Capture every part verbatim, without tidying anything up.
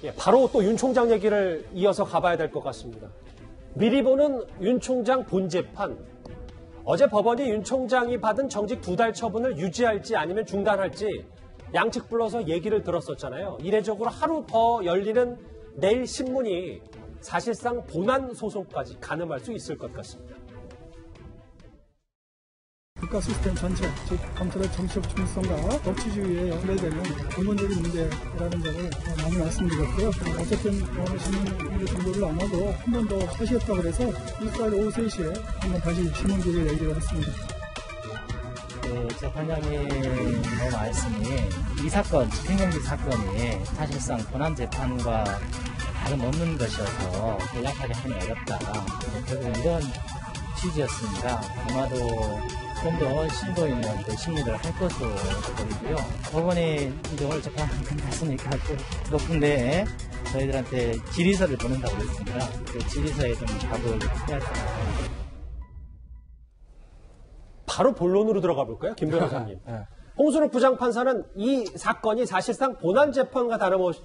예, 바로 또 윤 총장 얘기를 이어서 가봐야 될 것 같습니다. 미리 보는 윤 총장 본재판. 어제 법원이 윤 총장이 받은 정직 두 달 처분을 유지할지 아니면 중단할지 양측 불러서 얘기를 들었었잖아요. 이례적으로 하루 더 열리는 내일 신문이 사실상 본안 소송까지 가늠할 수 있을 것 같습니다. 국가 시스템 전체, 즉 검찰의 정치적 중립성과 법치주의에 연결되는 근본적인 문제라는 점을 많이 말씀드렸고요. 어쨌든 신문 공부를 안 하고 한 번 더 하시겠다고 그래서 일주일 오후 세 시에 한 번 다시 신문기를 얘기를 했습니다. 그 재판장님 말씀이 이 사건, 집행정지 사건이 사실상 본안 재판과 다름없는 것이어서 연락하기 하기 어렵다. 결국 이런 취지였습니다. 아마도 좀 더 심도 있는 그 심리를 할 것으로 보이고요. 법원이 이제 오늘 재판 끝났으니까 높은데 저희들한테 질의서를 보낸다고 했습니다. 그 질의서에 좀 답을 해야 할 것 같아요. 바로 본론으로 들어가 볼까요? 김 변호사님. 네. 홍순욱 부장판사는 이 사건이 사실상 본안 재판과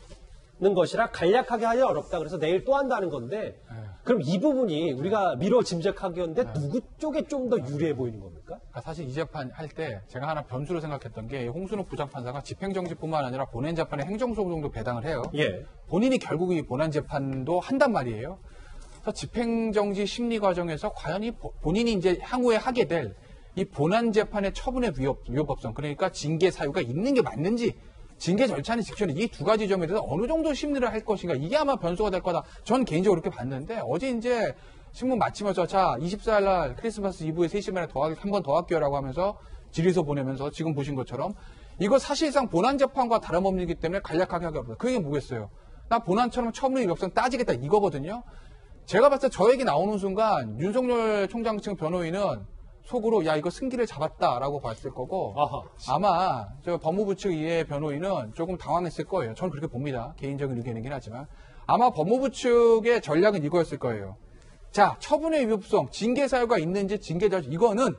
다름없는 것이라 간략하게 하기 어렵다. 그래서 내일 또 한다는 건데 네. 그럼 이 부분이 우리가 미뤄 짐작하기였는데 네. 누구 쪽에 좀 더 유리해 보이는 겁니까? 사실 이 재판 할 때 제가 하나 변수로 생각했던 게 홍순욱 부장판사가 집행정지뿐만 아니라 본안 재판에 행정소송도 배당을 해요. 예. 본인이 결국 이 본안 재판도 한단 말이에요. 그래서 집행정지 심리 과정에서 과연 이 본인이 이제 향후에 하게 될 이 본안 재판의 처분의 위협, 위협법성, 그러니까 징계 사유가 있는 게 맞는지, 징계 절차는 직전에 이 두 가지 점에 대해서 어느 정도 심리를 할 것인가, 이게 아마 변수가 될 거다. 전 개인적으로 그렇게 봤는데, 어제 이제 신문 마치면서, 자, 이십사 일 날 크리스마스 이브에 세 시 만에 더, 한 번 더 할게요라고 하면서 질의서 보내면서 지금 보신 것처럼, 이거 사실상 본안 재판과 다름없기 때문에 간략하게 하기 어렵다. 그게 뭐겠어요? 나 본안처럼 처분의 위협성 따지겠다, 이거거든요? 제가 봤을 때 저 얘기 나오는 순간, 윤석열 총장 측 변호인은 속으로 야 이거 승기를 잡았다라고 봤을 거고 아하. 아마 저 법무부 측 이해 변호인은 조금 당황했을 거예요. 저는 그렇게 봅니다. 개인적인 의견이긴 하지만 아마 법무부 측의 전략은 이거였을 거예요. 자, 처분의 위협성, 징계 사유가 있는지 징계 절차 이거는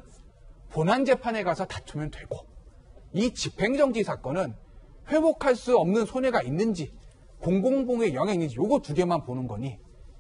본안 재판에 가서 다투면 되고 이 집행정지 사건은 회복할 수 없는 손해가 있는지 공공복에 영향이 있는지 요거 두 개만 보는 거니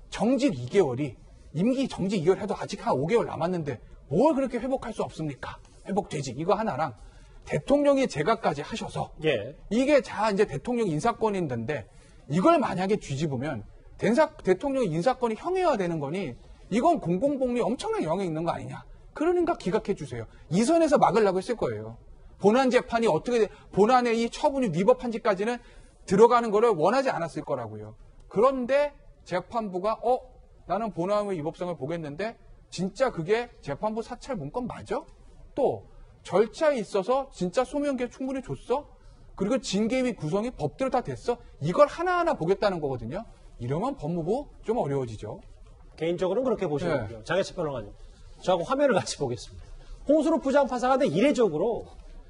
정직 이 개월이 임기 정직 이 개월 해도 아직 한 오 개월 남았는데 뭘 그렇게 회복할 수 없습니까? 회복되지. 이거 하나랑 대통령이 제각까지 하셔서 예. 이게 자 이제 대통령 인사권인데 이걸 만약에 뒤집으면 대사, 대통령 인사권이 형해화되는 거니 이건 공공복리에 엄청난 영향이 있는 거 아니냐. 그러니까 기각해 주세요. 이 선에서 막으려고 했을 거예요. 본안 재판이 어떻게 본안의 이 처분이 위법한지까지는 들어가는 거를 원하지 않았을 거라고요. 그런데 재판부가 어 나는 본안의 위법성을 보겠는데 진짜 그게 재판부 사찰 문건 맞아? 또 절차에 있어서 진짜 소명계 충분히 줬어? 그리고 징계위 구성이 법대로 다 됐어? 이걸 하나하나 보겠다는 거거든요. 이러면 법무부 좀 어려워지죠. 개인적으로는 그렇게 보시는군요. 네. 장혜철 변호사님. 저하고 화면을 같이 보겠습니다. 홍순욱 부장판사가 내 이례적으로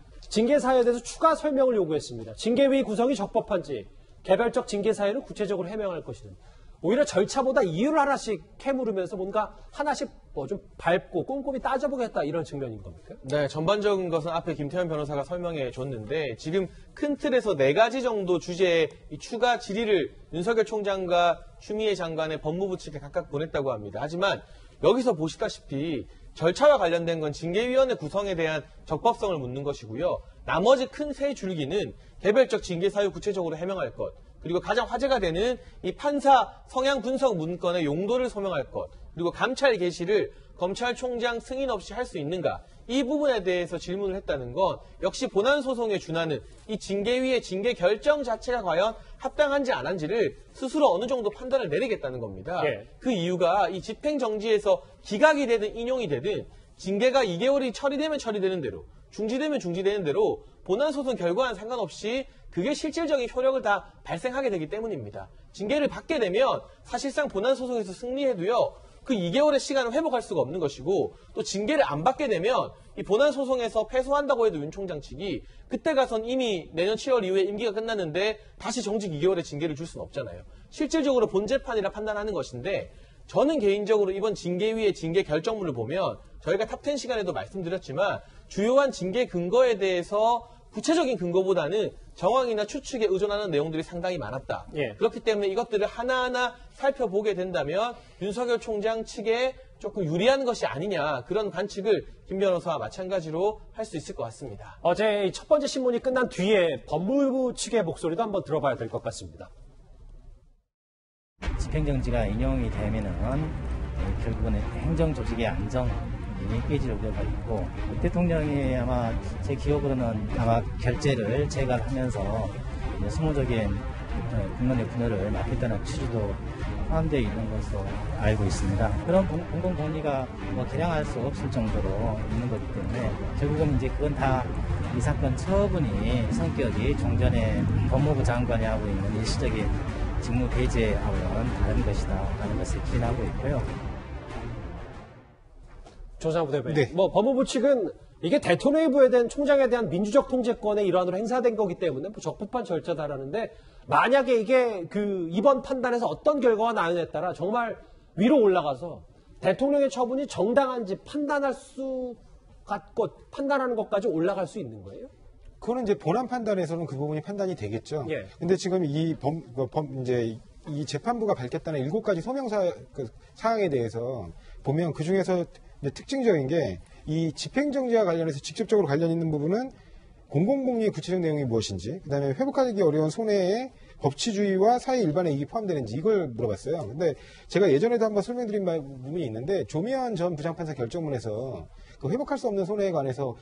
징계 사유에 대해서 추가 설명을 요구했습니다. 징계위 구성이 적법한지 개별적 징계 사유를 구체적으로 해명할 것이든 오히려 절차보다 이유를 하나씩 캐물으면서 뭔가 하나씩 뭐 좀 밟고 꼼꼼히 따져보겠다 이런 측면인 겁니까? 네, 전반적인 것은 앞에 김태현 변호사가 설명해 줬는데 지금 큰 틀에서 네 가지 정도 주제의 이 추가 질의를 윤석열 총장과 추미애 장관의 법무부 측에 각각 보냈다고 합니다. 하지만 여기서 보시다시피 절차와 관련된 건 징계위원회 구성에 대한 적법성을 묻는 것이고요. 나머지 큰 세 줄기는 개별적 징계 사유 구체적으로 해명할 것, 그리고 가장 화제가 되는 이 판사 성향 분석 문건의 용도를 소명할 것, 그리고 감찰 개시를 검찰총장 승인 없이 할 수 있는가, 이 부분에 대해서 질문을 했다는 건 역시 본안 소송에 준하는 이 징계위의 징계 결정 자체가 과연 합당한지 안 한지를 스스로 어느 정도 판단을 내리겠다는 겁니다. 예. 그 이유가 이 집행정지에서 기각이 되든 인용이 되든 징계가 이 개월이 처리되면 처리되는 대로, 중지되면 중지되는 대로 본안 소송 결과와는 상관없이 그게 실질적인 효력을 다 발생하게 되기 때문입니다. 징계를 받게 되면 사실상 본안 소송에서 승리해도요, 그 이 개월의 시간을 회복할 수가 없는 것이고, 또 징계를 안 받게 되면 이 본안 소송에서 패소한다고 해도 윤 총장 측이 그때 가선 이미 내년 칠월 이후에 임기가 끝났는데 다시 정직 이 개월의 징계를 줄 수는 없잖아요. 실질적으로 본재판이라 판단하는 것인데, 저는 개인적으로 이번 징계위의 징계 결정문을 보면 저희가 탑 텐 시간에도 말씀드렸지만 주요한 징계 근거에 대해서 구체적인 근거보다는 정황이나 추측에 의존하는 내용들이 상당히 많았다. 예. 그렇기 때문에 이것들을 하나하나 살펴보게 된다면 윤석열 총장 측에 조금 유리한 것이 아니냐, 그런 관측을 김 변호사와 마찬가지로 할 수 있을 것 같습니다. 어제 첫 번째 신문이 끝난 뒤에 법무부 측의 목소리도 한번 들어봐야 될 것 같습니다. 집행정지가 인용이 되면은 결국은 행정조직의 안정이 깨질 우려가 있고, 대통령이 아마 제 기억으로는 아마 결재를 재가하면서 수모적인 국민의 분열을 막겠다는 취지도 포함되어 있는 것으로 알고 있습니다. 그런 공공권리가 뭐 개량할 수 없을 정도로 있는 거기 때문에 결국은 이제 그건 다 이 사건 처분이 성격이 종전에 법무부 장관이 하고 있는 일시적인 직무 배제하고는 다른 것이다 라는 것을 기인하고 있고요. 조상우 대변인. 네. 뭐 법무부 측은 이게 대통령이 부여된 총장에 대한 민주적 통제권의 일환으로 행사된 거기 때문에 뭐 적법한 절차다라는데, 만약에 이게 그 이번 판단에서 어떤 결과가 나느냐에 따라 정말 위로 올라가서 대통령의 처분이 정당한지 판단할 수 갖고 판단하는 것까지 올라갈 수 있는 거예요? 그거는 이제 본안 판단에서는 그 부분이 판단이 되겠죠. 예. 근데 지금 이 범, 그 범, 이제 이 재판부가 밝혔다는 일곱 가지 소명사, 그 사항에 대해서 보면 그 중에서 특징적인 게 이 집행정지와 관련해서 직접적으로 관련 있는 부분은 공공복리의 구체적 내용이 무엇인지, 그 다음에 회복하기 어려운 손해에 법치주의와 사회 일반의 이익이 포함되는지 이걸 물어봤어요. 근데 제가 예전에도 한번 설명드린 부분이 있는데, 조미연 전 부장판사 결정문에서 그 회복할 수 없는 손해에 관해서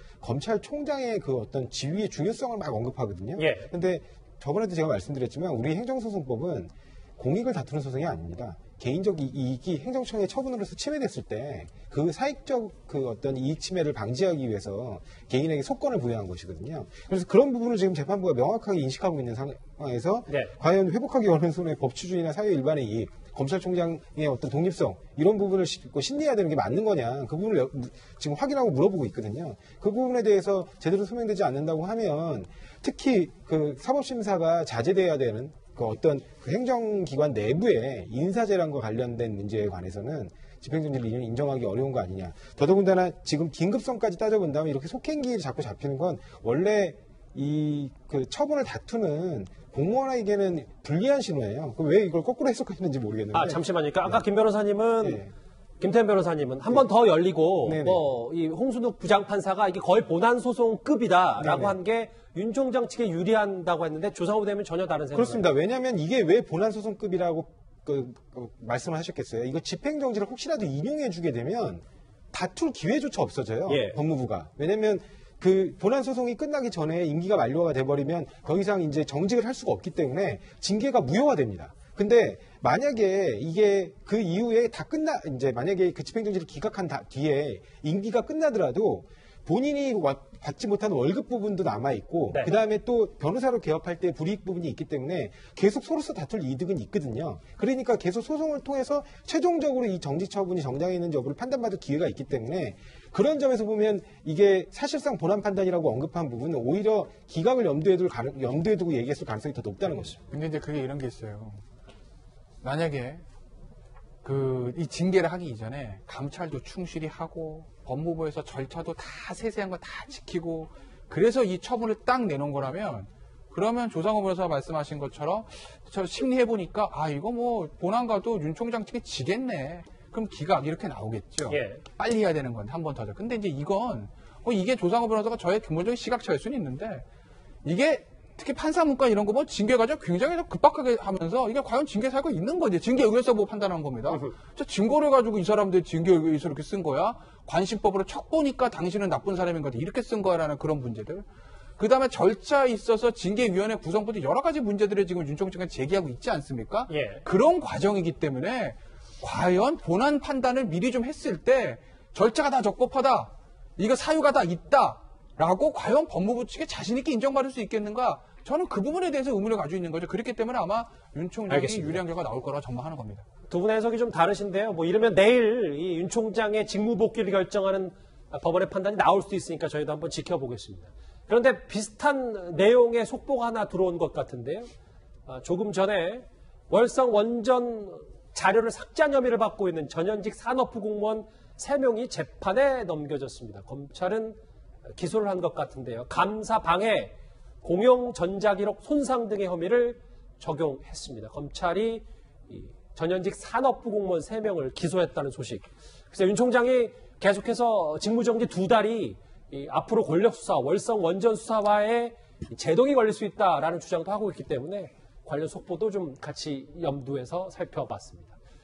검찰총장의 그 어떤 지위의 중요성을 막 언급하거든요. 예. 근데 저번에도 제가 말씀드렸지만 우리 행정소송법은 공익을 다투는 소송이 아닙니다. 개인적 이익이 행정청의 처분으로서 침해됐을 때 그 사익적 그 어떤 이익 침해를 방지하기 위해서 개인에게 소권을 부여한 것이거든요. 그래서 그런 부분을 지금 재판부가 명확하게 인식하고 있는 상황에서 네. 과연 회복하기 어려운 손해 법치주의나 사회 일반의 이익, 검찰총장의 어떤 독립성 이런 부분을 신뢰해야 되는 게 맞는 거냐, 그 부분을 지금 확인하고 물어보고 있거든요. 그 부분에 대해서 제대로 소명되지 않는다고 하면 특히 그 사법심사가 자제돼야 되는 그 어떤 그 행정기관 내부의 인사재량과 관련된 문제에 관해서는 집행정지를 인정하기 어려운 거 아니냐. 더더군다나 지금 긴급성까지 따져본다면 이렇게 속행기일 자꾸 잡히는 건 원래 이 그 처분을 다투는 공무원에게는 불리한 신호예요. 그럼 왜 이걸 거꾸로 해석하시는지 모르겠는데. 아, 잠시만요. 그러니까 아까 김 변호사님은 네. 김태현 변호사님은 한 번 더 열리고 네네. 뭐 이 홍순욱 부장판사가 이게 거의 본안 소송급이다라고 네네. 한 게 윤 총장 측에 유리한다고 했는데, 조상우 대변인 전혀 다른 생각. 그렇습니다. 왜냐하면 이게 왜 본안소송급이라고 그, 그 말씀을 하셨겠어요. 이거 집행정지를 혹시라도 인용해주게 되면 다툴 기회조차 없어져요. 예. 법무부가. 왜냐하면 그 본안소송이 끝나기 전에 임기가 만료가 돼버리면 더 이상 이제 정직을 할 수가 없기 때문에 징계가 무효화됩니다. 근데 만약에 이게 그 이후에 다 끝나, 이제 만약에 그 집행정지를 기각한 다, 뒤에 임기가 끝나더라도 본인이 받지 못한 월급 부분도 남아있고, 네. 그 다음에 또 변호사로 개업할 때 불이익 부분이 있기 때문에 계속 서로서 다툴 이득은 있거든요. 그러니까 계속 소송을 통해서 최종적으로 이 정지 처분이 정당했는지 여부를 판단받을 기회가 있기 때문에 그런 점에서 보면 이게 사실상 본안 판단이라고 언급한 부분은 오히려 기각을 염두에, 둘 가능, 염두에 두고 얘기했을 가능성이 더 높다는 것이죠. 근데 이제 그게 이런 게 있어요. 만약에 그 이 징계를 하기 이전에 감찰도 충실히 하고 법무부에서 절차도 다 세세한 거 다 지키고 그래서 이 처분을 딱 내놓은 거라면, 그러면 조상우 변호사가 말씀하신 것처럼 저 심리해보니까 아 이거 뭐 본안가도 윤 총장 측이 지겠네. 그럼 기각 이렇게 나오겠죠. 예. 빨리 해야 되는 건데 한 번 더. 근데 이제 이건 뭐 이게 조상우 변호사가 저의 근본적인 시각차일 수는 있는데, 이게 특히 판사 문건 이런 거 뭐 징계 과정 굉장히 급박하게 하면서 이게 과연 징계 사유가 있는 거지. 징계 의결서 보고 판단한 겁니다. 저 증거를 가지고 이 사람들 징계 의결서 이렇게 쓴 거야. 관심법으로 척 보니까 당신은 나쁜 사람인 것 같아. 이렇게 쓴 거야라는 그런 문제들. 그 다음에 절차에 있어서 징계위원회 구성부터 여러 가지 문제들을 지금 윤 총장이 제기하고 있지 않습니까? 예. 그런 과정이기 때문에 과연 본안 판단을 미리 좀 했을 때 절차가 다 적법하다. 이거 사유가 다 있다. 라고 과연 법무부 측에 자신있게 인정받을 수 있겠는가? 저는 그 부분에 대해서 의문을 가지고 있는 거죠. 그렇기 때문에 아마 윤 총장이 알겠습니다. 유리한 결과가 나올 거라고 전망하는 겁니다. 두 분의 해석이 좀 다르신데요. 뭐 이러면 내일 이 윤 총장의 직무 복귀를 결정하는 법원의 판단이 나올 수도 있으니까 저희도 한번 지켜보겠습니다. 그런데 비슷한 내용의 속보가 하나 들어온 것 같은데요. 아, 조금 전에 월성 원전 자료를 삭제한 혐의를 받고 있는 전현직 산업부 공무원 세 명이 재판에 넘겨졌습니다. 검찰은 기소를 한 것 같은데요. 감사 방해 공용 전자기록 손상 등의 혐의를 적용했습니다. 검찰이 이 전현직 산업부 공무원 세 명을 기소했다는 소식. 그래서 윤 총장이 계속해서 직무정지 두 달이 이 앞으로 권력수사, 월성 원전 수사와의 제동이 걸릴 수 있다라는 주장도 하고 있기 때문에 관련 속보도 좀 같이 염두에서 살펴봤습니다.